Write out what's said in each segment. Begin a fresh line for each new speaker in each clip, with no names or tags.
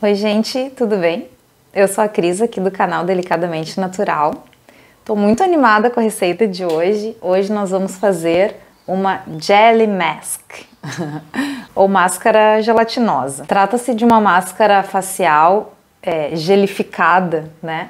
Oi gente, tudo bem? Eu sou a Cris aqui do canal Delicadamente Natural. Tô muito animada com a receita de hoje. Hoje nós vamos fazer uma Jelly Mask, ou máscara gelatinosa. Trata-se de uma máscara facial gelificada, né?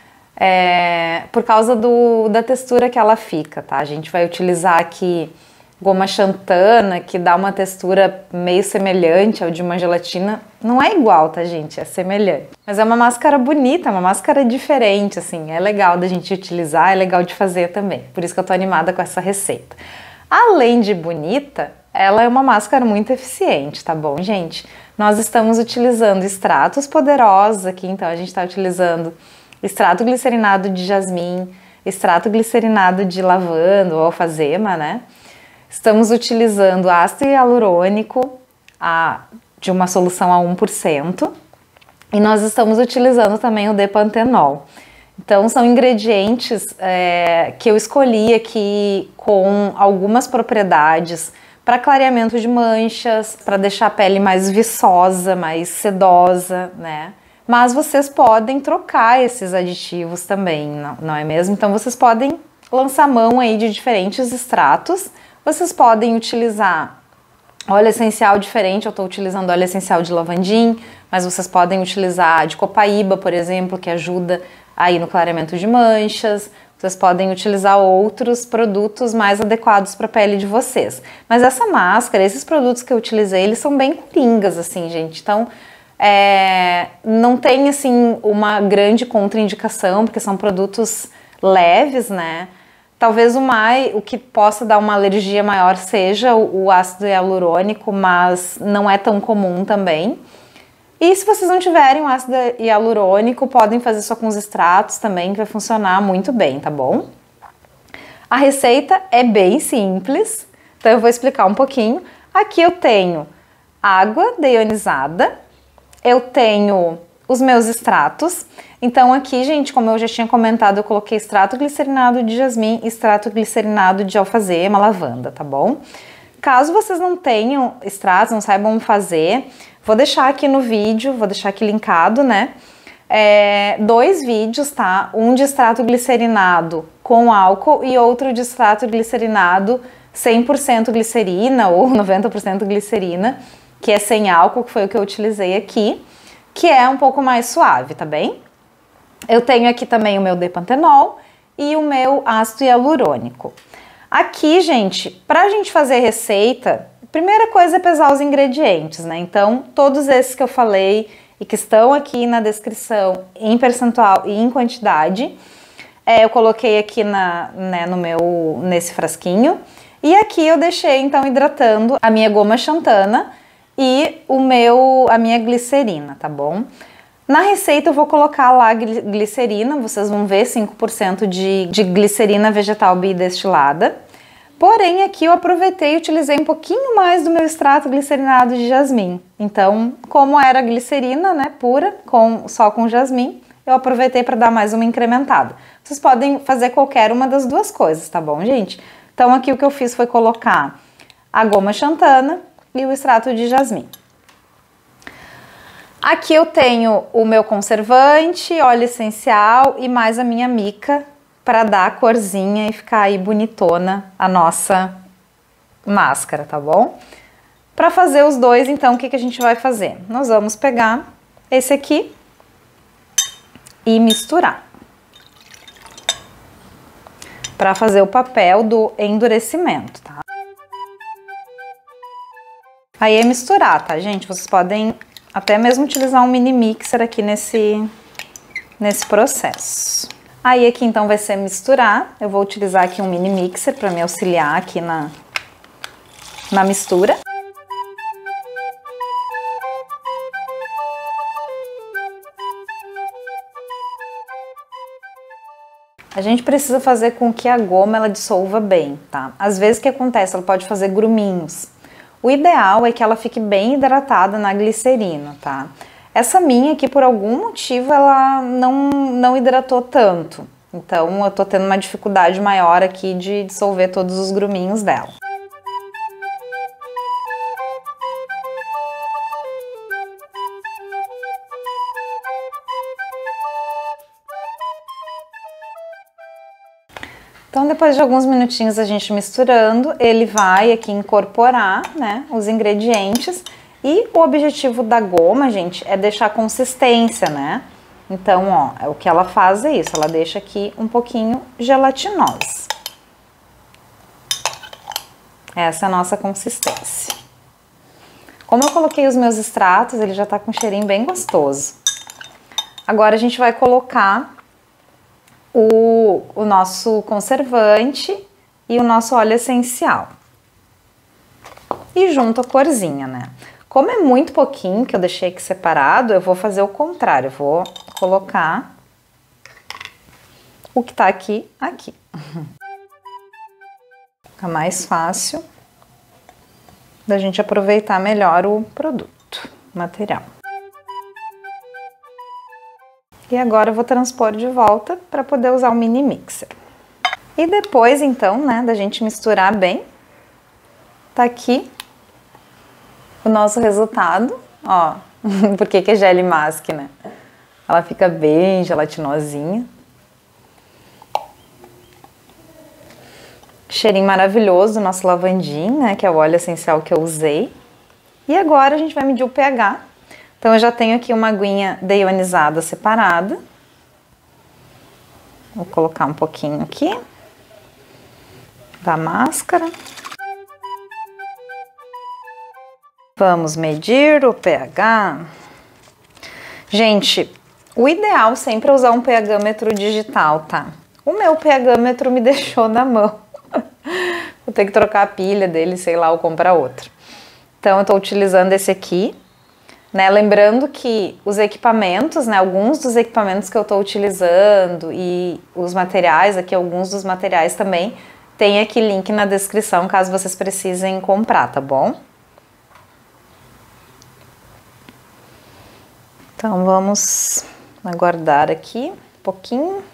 Por causa da textura que ela fica, tá? A gente vai utilizar aqui goma xantana, que dá uma textura meio semelhante ao de uma gelatina. Não é igual, tá, gente? É semelhante. Mas é uma máscara bonita, uma máscara diferente, assim. É legal da gente utilizar, é legal de fazer também. Por isso que eu tô animada com essa receita. Além de bonita, ela é uma máscara muito eficiente, tá bom, gente? Nós estamos utilizando extratos poderosos aqui, então a gente tá utilizando extrato glicerinado de jasmim, extrato glicerinado de lavanda ou alfazema, né? Estamos utilizando ácido hialurônico de uma solução a 1%, e nós estamos utilizando também o D-pantenol. Então são ingredientes que eu escolhi aqui com algumas propriedades para clareamento de manchas, para deixar a pele mais viçosa, mais sedosa, né? Mas vocês podem trocar esses aditivos também, não é mesmo? Então vocês podem lançar mão aí de diferentes extratos. Vocês podem utilizar óleo essencial diferente, eu estou utilizando óleo essencial de lavandim, mas vocês podem utilizar de copaíba, por exemplo, que ajuda aí no clareamento de manchas. Vocês podem utilizar outros produtos mais adequados para a pele de vocês. Mas essa máscara, esses produtos que eu utilizei, eles são bem coringas, assim, gente. Então, não tem, assim, uma grande contraindicação, porque são produtos leves, né? Talvez o que possa dar uma alergia maior seja o ácido hialurônico, mas não é tão comum também. E se vocês não tiverem o ácido hialurônico, podem fazer só com os extratos também, que vai funcionar muito bem, tá bom? A receita é bem simples, então eu vou explicar um pouquinho. Aqui eu tenho água deionizada, eu tenho os meus extratos. Então aqui, gente, como eu já tinha comentado, eu coloquei extrato glicerinado de jasmim e extrato glicerinado de alfazema, lavanda, tá bom? Caso vocês não tenham extratos, não saibam fazer, vou deixar aqui no vídeo, vou deixar aqui linkado, né? 2 vídeos, tá? Um de extrato glicerinado com álcool e outro de extrato glicerinado 100% glicerina ou 90% glicerina, que é sem álcool, que foi o que eu utilizei aqui, que é um pouco mais suave, tá bem? Eu tenho aqui também o meu D-pantenol e o meu ácido hialurônico. Aqui, gente, pra gente fazer receita, a primeira coisa é pesar os ingredientes, né? Então, todos esses que eu falei e que estão aqui na descrição em percentual e em quantidade, eu coloquei aqui nesse frasquinho. E aqui eu deixei, então, hidratando a minha goma xantana e a minha glicerina, tá bom? Na receita eu vou colocar lá glicerina, vocês vão ver 5% de glicerina vegetal bidestilada. Porém, aqui eu aproveitei e utilizei um pouquinho mais do meu extrato glicerinado de jasmim. Então, como era glicerina, né, pura, só com jasmim, eu aproveitei para dar mais uma incrementada. Vocês podem fazer qualquer uma das duas coisas, tá bom, gente? Então, aqui o que eu fiz foi colocar a goma xantana e o extrato de jasmim. Aqui eu tenho o meu conservante, óleo essencial e mais a minha mica para dar a corzinha e ficar aí bonitona a nossa máscara, tá bom? Para fazer os dois, então, o que a gente vai fazer? Nós vamos pegar esse aqui e misturar para fazer o papel do endurecimento, tá? Aí é misturar, tá, gente? Vocês podem até mesmo utilizar um mini mixer aqui nesse processo. Aí aqui então vai ser misturar. Eu vou utilizar aqui um mini mixer para me auxiliar aqui na mistura. A gente precisa fazer com que a goma ela dissolva bem, tá? Às vezes o que acontece? Ela pode fazer gruminhos. O ideal é que ela fique bem hidratada na glicerina, tá? Essa minha aqui, por algum motivo, ela não hidratou tanto. Então, eu tô tendo uma dificuldade maior aqui de dissolver todos os gruminhos dela. Então, depois de alguns minutinhos a gente misturando, ele vai aqui incorporar, né, os ingredientes. E o objetivo da goma, gente, é deixar consistência, né? Então, ó, o que ela faz é isso, ela deixa aqui um pouquinho gelatinosa. Essa é a nossa consistência. Como eu coloquei os meus extratos, ele já tá com um cheirinho bem gostoso. Agora a gente vai colocar o nosso conservante e o nosso óleo essencial. E junto a corzinha, né? Como é muito pouquinho que eu deixei aqui separado, eu vou fazer o contrário. Eu vou colocar o que tá aqui, aqui. Fica mais fácil da gente aproveitar melhor o produto, o material. E agora eu vou transpor de volta para poder usar o mini mixer. E depois, então, né, da gente misturar bem, tá aqui o nosso resultado, ó, porque que é Jelly Mask, né? Ela fica bem gelatinosinha. Cheirinho maravilhoso do nosso lavandim, né, que é o óleo essencial que eu usei. E agora a gente vai medir o pH. Então eu já tenho aqui uma aguinha deionizada separada. Vou colocar um pouquinho aqui da máscara. Vamos medir o pH. Gente, o ideal sempre é usar um pHmetro digital, tá? O meu pHmetro me deixou na mão. Vou ter que trocar a pilha dele, sei lá, ou comprar outro. Então eu tô utilizando esse aqui, né? Lembrando que os equipamentos, né? Alguns dos equipamentos que eu tô utilizando e os materiais aqui, alguns dos materiais também, tem aqui link na descrição caso vocês precisem comprar, tá bom? Então vamos aguardar aqui um pouquinho.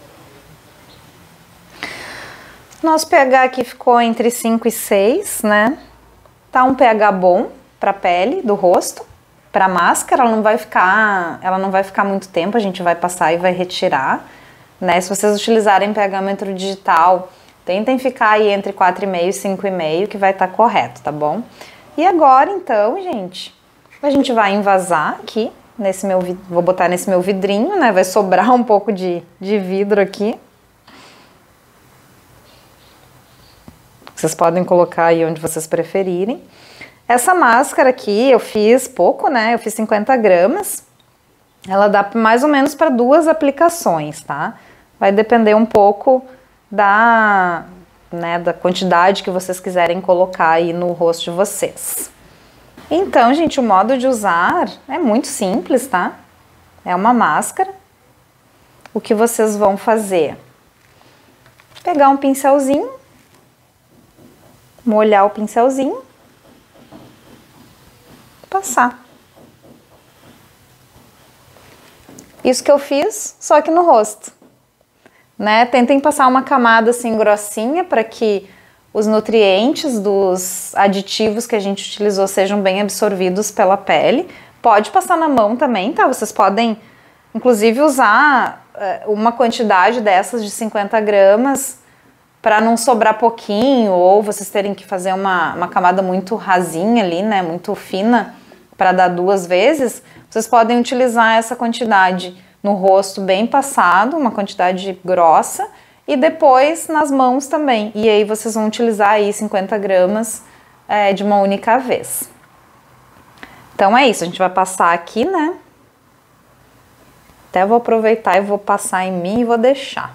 Nosso pH aqui ficou entre 5 e 6, né? Tá um pH bom para a pele do rosto. Para a máscara, ela não vai ficar muito tempo, a gente vai passar e vai retirar, né? Se vocês utilizarem pHmetro digital, tentem ficar aí entre 4,5 e 5,5, que vai estar correto, tá bom? E agora, então, gente, a gente vai envasar aqui. Vou botar nesse meu vidrinho, né? Vai sobrar um pouco de vidro aqui. Vocês podem colocar aí onde vocês preferirem. Essa máscara aqui eu fiz pouco, né? Eu fiz 50 gramas. Ela dá mais ou menos para 2 aplicações, tá? Vai depender um pouco da quantidade que vocês quiserem colocar aí no rosto de vocês. Então, gente, o modo de usar é muito simples, tá? É uma máscara. O que vocês vão fazer? Pegar um pincelzinho, molhar o pincelzinho, passar. Isso que eu fiz, só que no rosto, né? Tentem passar uma camada assim grossinha para que os nutrientes dos aditivos que a gente utilizou sejam bem absorvidos pela pele. Pode passar na mão também, tá? Vocês podem, inclusive, usar uma quantidade dessas de 50 gramas para não sobrar pouquinho, ou vocês terem que fazer uma camada muito rasinha ali, né? Muito fina, para dar 2 vezes. Vocês podem utilizar essa quantidade no rosto bem passado, uma quantidade grossa, e depois nas mãos também. E aí vocês vão utilizar aí 50 gramas de uma única vez. Então é isso, a gente vai passar aqui, né? Até vou aproveitar e vou passar em mim e vou deixar.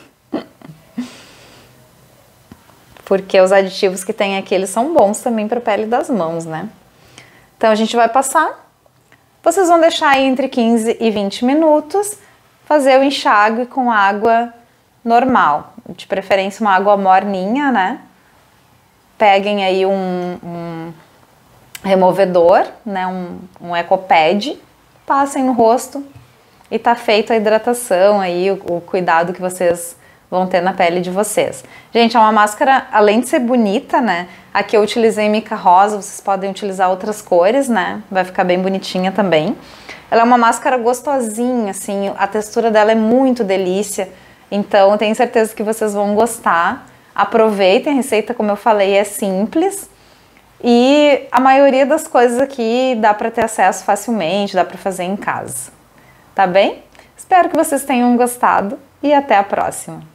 Porque os aditivos que tem aqui, eles são bons também para a pele das mãos, né? Então a gente vai passar. Vocês vão deixar aí entre 15 e 20 minutos, fazer o enxágue com água normal, de preferência uma água morninha, né? Peguem aí um removedor, né? Um ecopad, passem no rosto e tá feita a hidratação aí, o cuidado que vocês vão ter na pele de vocês. Gente, é uma máscara, além de ser bonita, né? Aqui eu utilizei mica rosa, vocês podem utilizar outras cores, né? Vai ficar bem bonitinha também. Ela é uma máscara gostosinha, assim, a textura dela é muito delícia. Então eu tenho certeza que vocês vão gostar. Aproveitem, a receita, como eu falei, é simples. E a maioria das coisas aqui dá para ter acesso facilmente, dá para fazer em casa. Tá bem? Espero que vocês tenham gostado e até a próxima!